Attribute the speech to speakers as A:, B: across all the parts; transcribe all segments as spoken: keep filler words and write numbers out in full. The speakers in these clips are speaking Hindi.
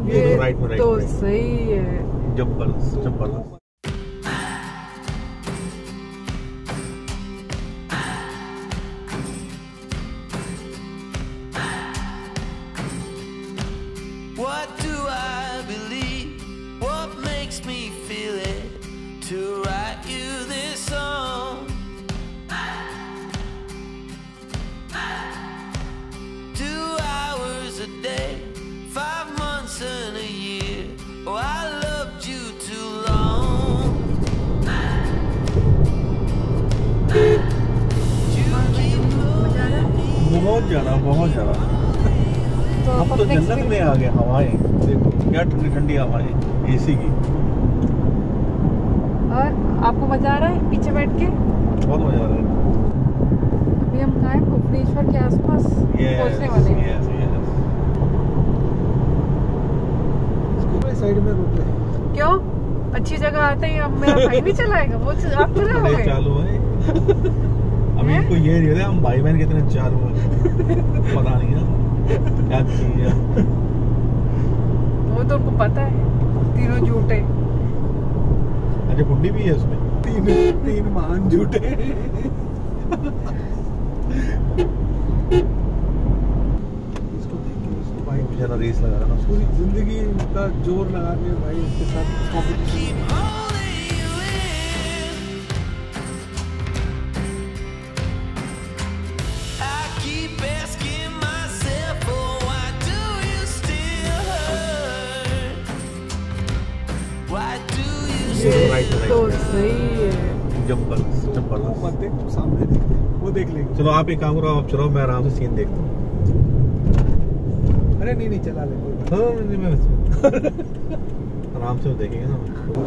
A: ये राइट में राइट
B: तो
A: में।
B: सही है।
A: जबरदस्त जबरदस्त।
C: What do I believe? What makes me feel it to write you this song? Two hours a day, five months and a year. Oh, I loved you too long. You keep
A: बहुत ज्यादा बहुत ज्यादा।
B: तो
A: अब तो जन्नत में आ गए। हवाएं देखो क्या ठंडी ठंडी हवाएं एसी की।
B: और आपको मजा आ रहा है पीछे बैठ के?
A: बहुत मजा आ रहा है।
B: अभी हम कहाँ हैं? भुवनेश्वर के आसपास पहुंचने वाले हैं।
A: Yes yes.
D: इसको साइड में रोक ले।
B: क्यों? अच्छी जगह आते ही अब मेरा भाई नहीं चलाएगा, वो आप चलाओगे?
A: चालू है। अभी इनको ये नहीं पता हम भाई बहन कितने चालू हैं। पता नहीं है क्या चीज है।
B: वो तो उनको पता है, तीनों झूठे।
A: अच्छा गुड्डी भी है उसमें।
D: तीन तीन महान झूठे। इसको देख के उसको भाई
A: बेचारा रेस लगा रहा था।
D: पूरी जिंदगी का जोर लगा के भाई इसके साथ कॉम्पिटिशन।
A: राइट
B: तो
A: राइट।
B: सही है।
A: जबरदस्त
D: वो
A: जबरदस्त।
D: मत देख, सामने देख, वो देख लेंगे।
A: चलो आप एक काम करो, आप चलो मैं आराम से सीन देखता हूँ।
D: अरे नहीं नहीं चला ले कोई बात
A: हाँ, नहीं, मैं आराम से देखेंगे ना।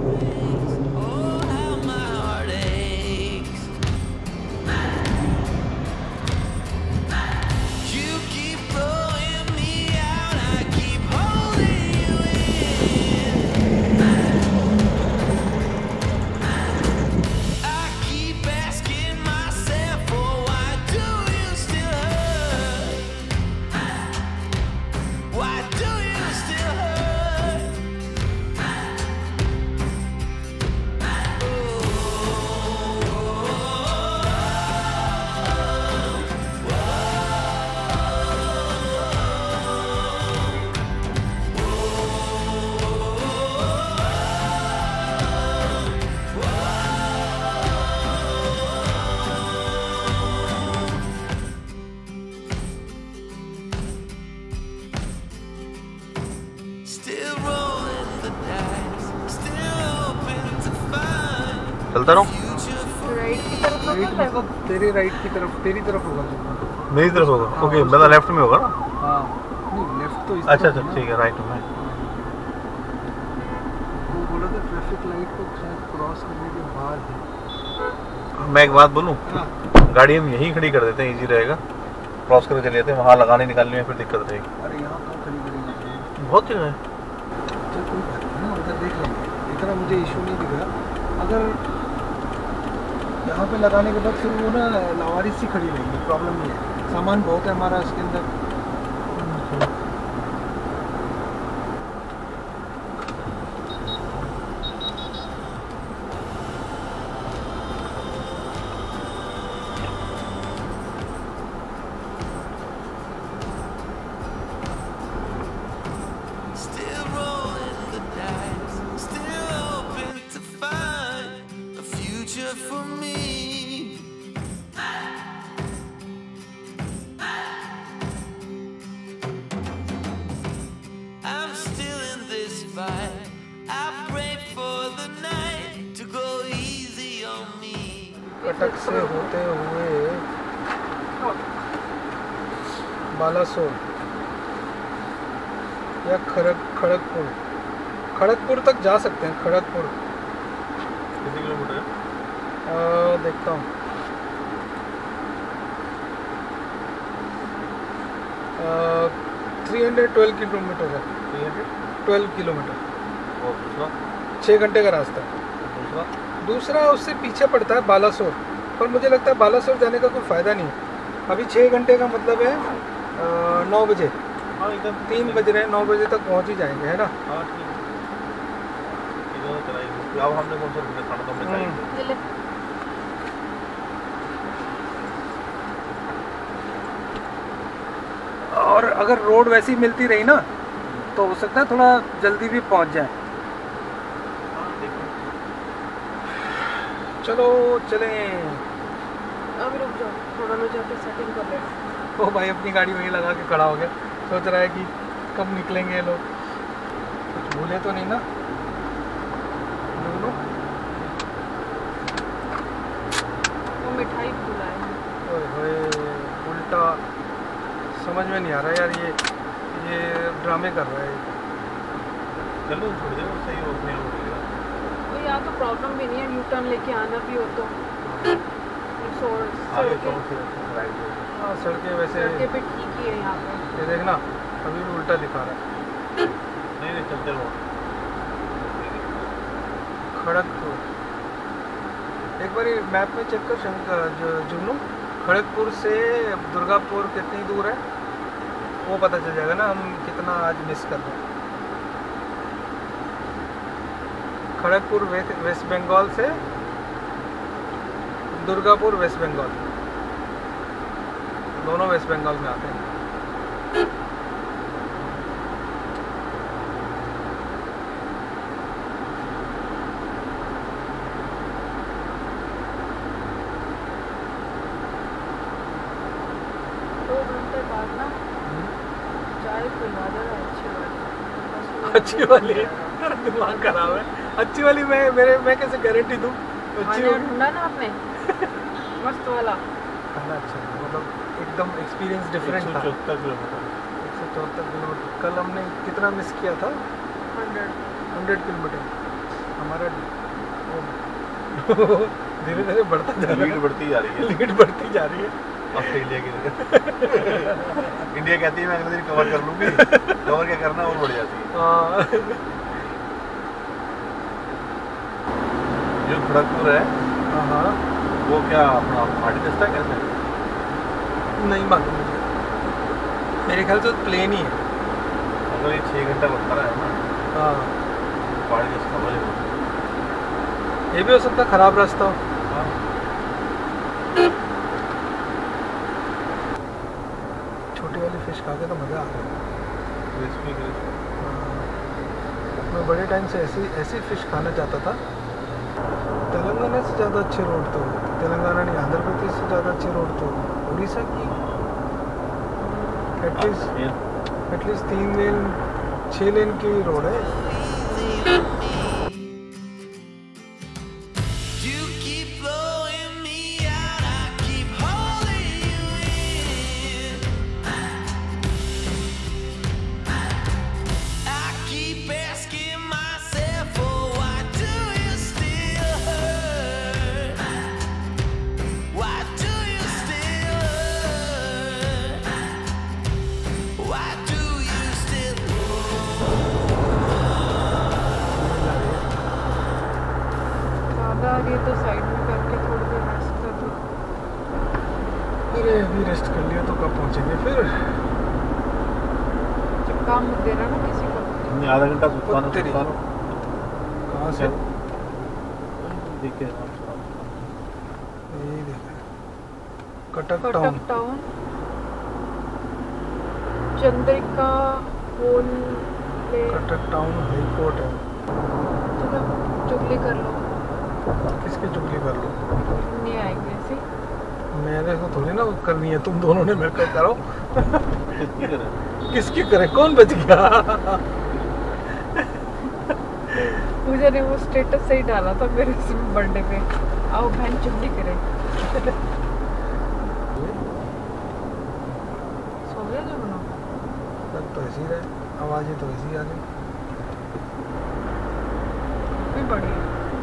A: चलता रहूं?
B: राइट की तरफ
D: राइट मतलब तेरे राइट की तरफ, तेरी तरफ होगा।
A: मेरी तरफ होगा। ओके मतलब लेफ्ट में होगा ना?
D: हाँ नहीं लेफ्ट तो इस
A: अच्छा
D: तरफ
A: अच्छा
D: है ना।
A: ठीक है राइट में।
D: वो बोला था ट्रैफिक लाइट को शायद क्रॉस करने के बाद है।
A: मैं एक बात बोलूं,
D: हाँ
A: गाड़ी हम यहीं खड़ी कर देते हैं, इजी रहेगा। क्रॉस करके चले जाते हैं, वहाँ लगाने निकालने में फिर दिक्कत रहेगी।
D: अरे यहाँ कहाँ खड़ी करेंगे?
A: बहुत जगह है।
D: चल कोई बात नहीं ना, उधर देख लेंगे। इतना मुझे इशू नहीं दिख रहा। अगर यहाँ पे लगाने के बाद फिर वो ना लावारिस सी खड़ी रहेगी, प्रॉब्लम नहीं है। सामान बहुत है हमारा इसके अंदर।
C: Still rolling the dice, still hoping to find a future for me. I'm still in this fight. I pray for the night to go easy on me.
D: Cuttack से होते हुए बालासोर या खड़ग खड़गपुर खड़गपुर तक जा सकते हैं। खड़गपुर
A: कितने किलोमीटर है?
D: आ, देखता हूँ। थ्री हंड्रेड ट्वेल्व किलोमीटर है। ट्वेल्व किलोमीटर
A: और दूसरा?
D: छः घंटे का रास्ता है।
A: दूसरा?
D: दूसरा उससे पीछे पड़ता है बालासोर, पर मुझे लगता है बालासोर जाने का कोई फ़ायदा नहीं है। अभी छः घंटे का मतलब है नौ बजे
A: हाँ एकदम
D: तीन बज रहे हैं, नौ बजे तक पहुंच ही जाएंगे, है ना?
A: हाँ ठीक है, इधर चलाएंगे। अब हमने कौन सा रुकना, खाना तो हमने खाएंगे।
B: ये ले।
D: और अगर रोड वैसी मिलती रही ना तो हो सकता है थोड़ा जल्दी भी पहुंच जाए।
A: हाँ देखो,
D: चलो चलें।
B: अब रुक जाओ, थोड़ा लो जाके सेटिंग कर ले।
D: ओ भाई अपनी गाड़ी वहीं लगा के खड़ा हो गया, सोच रहा है कि कब निकलेंगे ये लोग, कुछ भूले तो नहीं ना दोनों?
B: वो मिठाई भुलाए हैं।
D: ओए होए, उल्टा समझ में नहीं आ रहा यार, ये ये ड्रामे कर रहा है।
A: चलो थोड़ी देर में सही हो, अपने आप हो जाएगा।
B: तो यहाँ तो प्रॉब्लम भी नहीं है, यू टर्न लेके आना भी हो तो सो-
A: आगे
B: सड़कें
A: कौन से राइट हो?
D: हाँ सड़कें वैसे
B: सड़कें पे ठीक ही है यहाँ पे।
D: ये देखना अभी भी उल्टा दिखा रहा है।
A: नहीं नहीं चलते रहो।
D: खड़गपुर एक बार मैप में चेक कर शंकर ज- जुन्नू, खड़गपुर से दुर्गापुर कितनी दूर है वो पता चल जाएगा ना, हम कितना आज मिस कर रहे हैं। खड़गपुर वेस्ट वेस्ट बंगाल से दुर्गापुर वेस्ट बंगाल, दोनों वेस्ट बंगाल में आते हैं।
B: दो घंटे बाद ना चाय पिला देना अच्छी वाली।
D: अच्छी वाली दिमाग खराब है, अच्छी वाली मैं मेरे मैं कैसे गारंटी दूँ अच्छी
B: खाना
D: होगी?
B: ढूंढा ना आपने मस्त वाला।
D: खाना अच्छा है, मतलब एकदम एक्सपीरियंस डिफरेंट था।
A: चौहत्तर किलोमीटर
D: एक सौ चौहत्तर किलोमीटर कल हमने कितना मिस किया था?
B: हंड्रेड
D: हंड्रेड किलोमीटर हमारा धीरे धीरे बढ़ता जा रहा
A: लीड
D: है,
A: बढ़ती जा रही है
D: लीड बढ़ती जा रही है।
A: ऑस्ट्रेलिया की जगह। इंडिया कहती है मैं अगले दिन कवर कर लूंगी, कवर क्या करना और बढ़ जाती है।
D: हाँ
A: जो खड़गपुर है
D: हाँ
A: वो क्या अपना माटी रास्ता कैसे है?
D: नहीं मालूम मुझे, मेरे ख्याल से प्लेन ही है।
A: अगर ये छः घंटा लगता रहा है ना
D: हाँ
A: पहाड़ी रास्ता वाले
D: ये भी हो सकता है खराब रास्ता हो।
A: हाँ
D: छोटी वाली फिश खा के तो मज़ा आ गया।
A: Crispy crispy.
D: मैं बड़े टाइम से ऐसी ऐसी फिश खाना चाहता था। तेलंगाना से ज़्यादा अच्छे रोड तो तेलंगाना नहीं, आंध्र प्रदेश से ज़्यादा अच्छे रोड तो उड़ीसा की एटलीस्ट एटलीस्ट तीन लेन छः लेन की रोड है।
C: You keep blowing me out, I keep holding you in. I keep asking myself, oh, why do you still hurt? Why do you still hurt? Why do you still
B: ज़्यादा आ रही है तो साइड में करके थोड़ी देर रेस्ट कर दो।
D: अरे अभी रेस्ट कर लिया तो कब पहुँचेंगे फिर?
B: जब काम मत देना ना किसी को।
A: हमने आधा घंटा सुस्ताना
D: उत्तरी।
A: सुस्ताना
D: कहाँ से?
A: देखे
D: यही देखा कटक टाउन।
B: कटक टाउन चंद्रिका होल ले
D: कटक टाउन हाई कोर्ट है।
B: चलो चुगली कर लो,
D: किसकी चुगली कर लो?
B: नहीं आएगी ऐसी।
D: मैंने तो थोड़ी ना करनी है, तुम दोनों ने मिलकर करो।
A: कितनी करें?
D: किसकी करे? कौन बच गया?
B: पूजा ने वो स्टेटस सही डाला था मेरे बर्थडे पे, आओ बहन चुगली करे। सो गया जो बना
D: लग तो ऐसी रहे, आवाज़ें तो ऐसी आ रही।
B: भी बढ़िया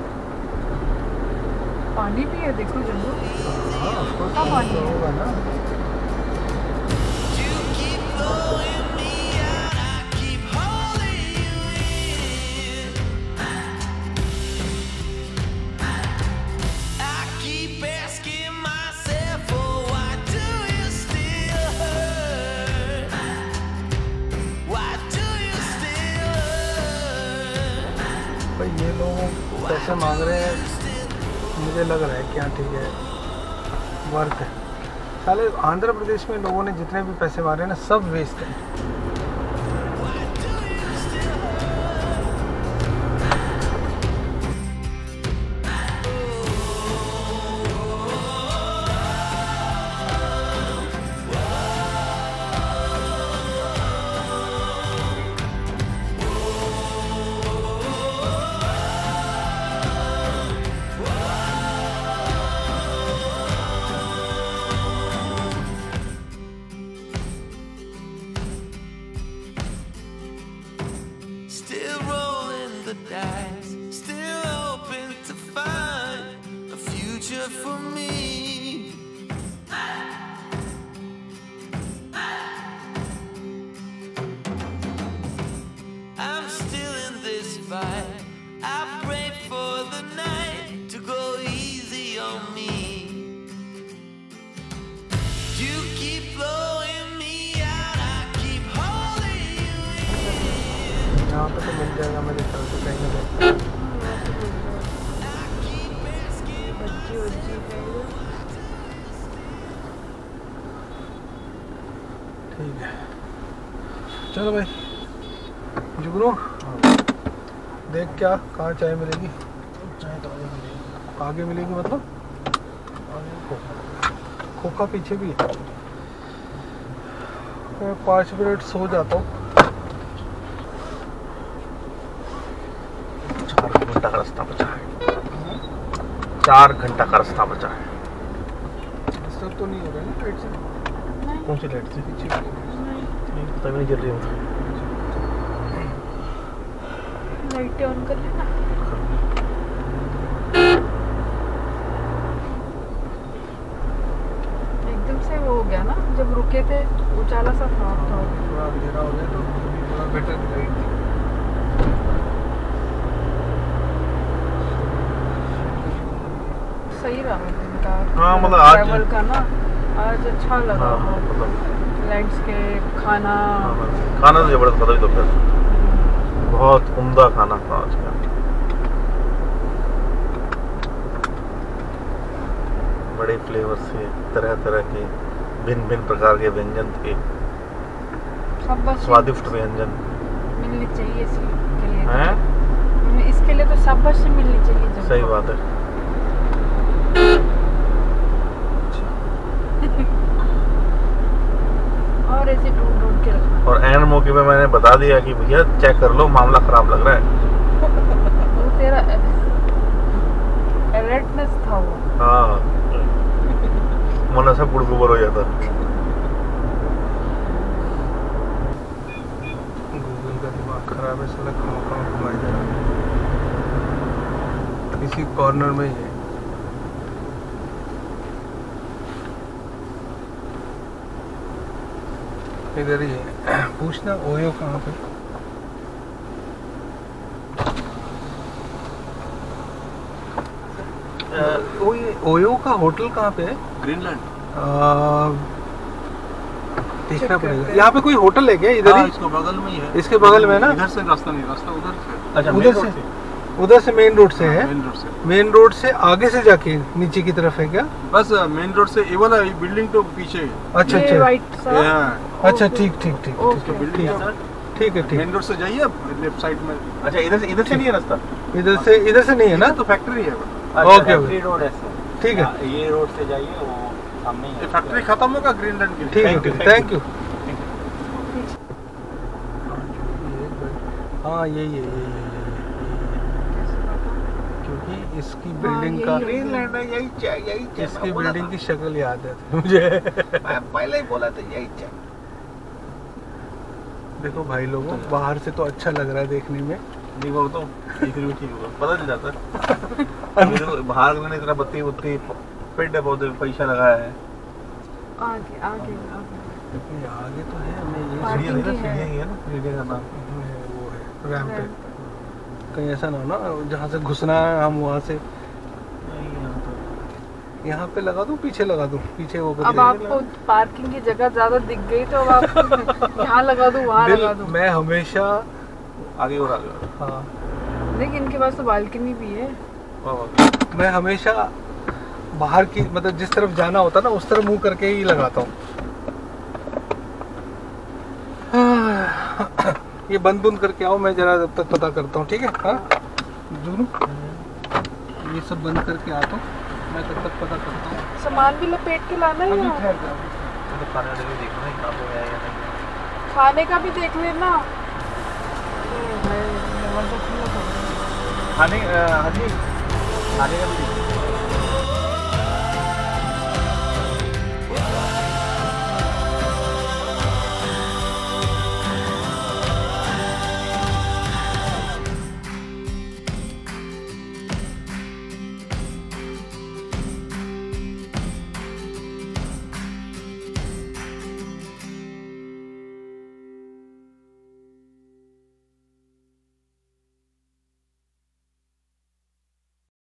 B: पानी भी है, देखो जम्मू
D: हाँ of course,
B: हाँ, पानी है।
D: होगा ना।
C: You keep blowing me out, I keep holding you in. I keep asking myself, oh, why do you still hurt?
D: लोग पैसे मांग रहे हैं, मुझे लग रहा है क्या ठीक है, वर्थ है। साले आंध्र प्रदेश में लोगों ने जितने भी पैसे मारे हैं ना, सब वेस्ट हैं।
C: Still rolling the dice, still hoping to find a future for me. I'm still in this fight. I pray for the night to go easy on me. You keep blowing me out, I keep holding you in.
D: यहाँ पे तो मिल जाएगा मेरे ख्याल से कहीं ना कहीं।
B: बज्जी वज्जी है इधर।
D: ठीक है, चलो भाई जुगनू, देख क्या कहाँ चाय मिलेगी।
A: चाय तो आगे मिलेगी।
D: आगे मिलेगी मतलब
A: आगे खोखा।
D: खोखा पीछे भी है। मैं पाँच मिनट सो जाता हूँ।
A: चार घंटा का रास्ता बचा है। चार घंटा का रास्ता बचा है।
D: डिस्टर्ब तो नहीं हो रहा है ना लाइट से?
A: कौन सी लाइट से?
D: पीछे वाली लाइट
A: नहीं पता भी नहीं चल रही है।
B: लाइटें ऑन कर लेना। एकदम से वो हो गया ना, जब रुके थे उजाला सा था।
D: से। थोड़ा अंधेरा हो गया तो थोड़ा बेटर लाइट थी।
B: सही रहा दिन का।
A: हाँ, मतलब आज-
B: ट्रैवल का ना आज अच्छा लगा।
A: हाँ, हाँ, मतलब
B: लैंडस्केप, खाना।
A: खाना तो जबरदस्त था भी तो फिर बहुत उम्दा खाना था आज का। बड़े फ्लेवर से तरह तरह के भिन्न भिन्न प्रकार के व्यंजन थे।
B: सब बस
A: स्वादिष्ट व्यंजन
B: मिलनी चाहिए इसके लिए।
A: हैं।
B: इसके लिए तो सब बस मिलनी चाहिए जब
A: सही बात है।
B: और ऐसे ढूंढ ढूंढ के रखना।
A: और एन मौके पे मैंने बता दिया कि भैया चेक कर लो, मामला खराब लग रहा है।
B: वो तेरा अलर्टनेस था वो।
A: हाँ, मन ऐसा गुड़गुबर हो जाता।
D: गूगल का दिमाग खराब है, साला कहाँ कहाँ घुमाई जा रहा है। इसी कॉर्नर में ही है। इधर ही है। पूछना ओयो कहाँ पे। ओयो ओयो का होटल कहाँ पे है?
A: ग्रीनलैंड।
D: आ, देखना पड़ेगा। यहाँ पे कोई होटल है क्या इधर ही?
A: इसके बगल में ही है।
D: इसके बगल में ना?
A: इधर से रास्ता नहीं, रास्ता उधर से। अच्छा,
D: उधर से उधर से मेन रोड से है।
E: मेन रोड से
D: मेन रोड से आगे से जाके नीचे की तरफ है क्या?
E: बस मेन रोड से ये वाला बिल्डिंग तो पीछे है।
D: अच्छा
B: ये
D: अच्छा
B: वाइट सा।
E: हाँ,
D: अच्छा ठीक ठीक ठीक
B: ओके।
E: बिल्डिंग है।
D: ठीक है ठीक।
E: मेन रोड से जाइए लेफ्ट साइड में।
A: अच्छा, इधर से इधर से नहीं है रास्ता।
D: इधर से इधर से नहीं है ना?
E: तो फैक्ट्री है।
D: ओके ओके
F: रोड है
D: ठीक है
F: ये रोड से जाइए, वो सामने ही
E: ये
F: है।
E: फैक्ट्री खत्म होगा ग्रीनलैंड की।
D: ठीक है
A: Thank you,
D: ठीक
A: thank
D: थैंक यू। हाँ यही है यही है क्योंकि इसकी बिल्डिंग का
B: यही है।
A: ग्रीनलैंड है, यही चाहिए, यही चाहिए।
D: इसकी बिल्डिंग की शक्ल याद है मुझे।
A: मैं पहले ही बोला था यही चाहिए।
D: देखो भाई लोगों, बाहर से तो अच्छा लग रहा है देखने में।
A: नहीं वो तो ठीक है, ठीक होगा, पता चल जाता है। बाहर मैंने इतना बत्ती बुत्ती पेड़ पौधे पैसा लगाया है।
B: आगे आगे आगे।
D: ये आगे तो है हमें ये
B: Parking
A: सीढ़ियाँ
B: की है।
A: सीढ़ियाँ ही है ना, सीढ़ियाँ का नाम।
D: वो है रैंप पे।
B: रैंप।
D: कहीं ऐसा ना हो ना जहाँ से घुसना है हम वहाँ से
A: नहीं, यहाँ तो
D: यहाँ पे लगा दूँ, पीछे लगा दूँ, पीछे वो
B: अब
D: करके-
B: आपको पार्किंग की जगह ज्यादा दिख गई तो अब आप यहाँ लगा दूँ, वहाँ
D: दिल
B: लगा दूँ।
D: मैं हमेशा
A: आगे और आगे।
D: हाँ
B: नहीं, इनके पास तो बालकनी भी है।
D: मैं हमेशा बाहर की मतलब जिस तरफ जाना होता ना उस तरफ मुंह करके ही लगाता हूँ। ये बंद बंद करके आओ, मैं जरा जब तक पता करता हूँ, ठीक है? हाँ जुनू, ये सब बंद करके आता हूँ, मैं तब तक पता करता हूँ।
B: सामान भी लपेट के लाना है
D: अभी
B: या
D: ठहर जाओ।
A: तो खाने वाले भी देखो ना खराब हो गया है या नहीं।
B: खाने का भी देख लेना। ए भाई, जबरदस्त लोग हो गए।
A: खाने अ, हाँ जी, खाने का भी देखो।